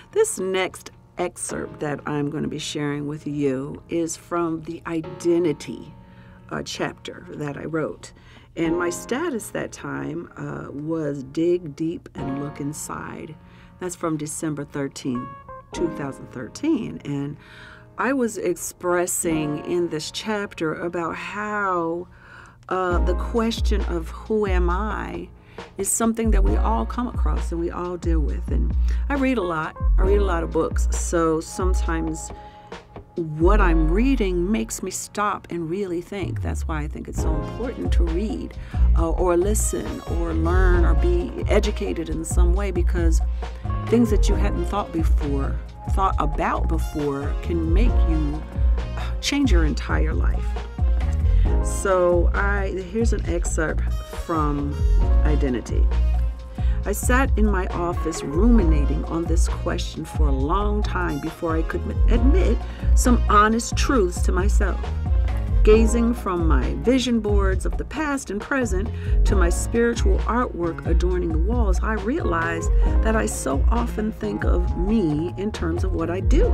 This next excerpt that I'm going to be sharing with you is from the Identity chapter that I wrote. And my status that time was Dig Deep and Look Inside. That's from December 13, 2013. And I was expressing in this chapter about how the question of who am I is something that we all come across and we all deal with. And I read a lot. I read a lot of books. So sometimes what I'm reading makes me stop and really think. That's why I think it's so important to read or listen or learn or be educated in some way, because things that you hadn't thought about before can make you change your entire life. So here's an excerpt from Identity. I sat in my office ruminating on this question for a long time before I could admit some honest truths to myself. Gazing from my vision boards of the past and present to my spiritual artwork adorning the walls, I realized that I so often think of me in terms of what I do.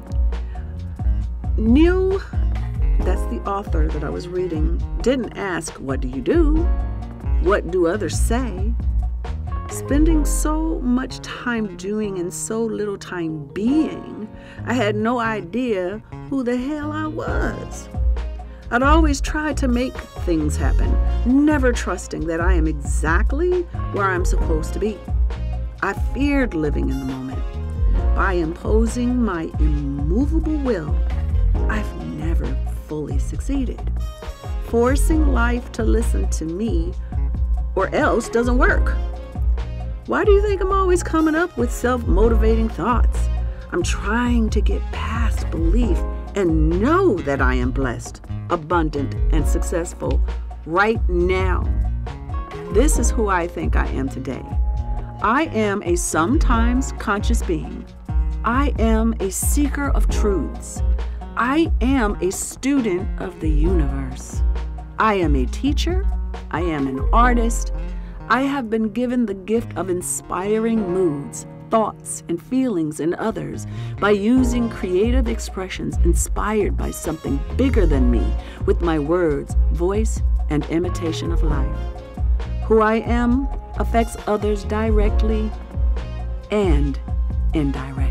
Neil, that's the author that I was reading, didn't ask, "What do you do? What do others say?" Spending so much time doing and so little time being, I had no idea who the hell I was. I'd always tried to make things happen, never trusting that I am exactly where I'm supposed to be. I feared living in the moment. By imposing my immovable will, I've never fully succeeded. Forcing life to listen to me or else doesn't work. Why do you think I'm always coming up with self-motivating thoughts? I'm trying to get past belief and know that I am blessed, abundant, and successful right now. This is who I think I am today. I am a sometimes conscious being. I am a seeker of truths. I am a student of the universe. I am a teacher. I am an artist. I have been given the gift of inspiring moods, thoughts, and feelings in others by using creative expressions inspired by something bigger than me with my words, voice, and imitation of life. Who I am affects others directly and indirectly.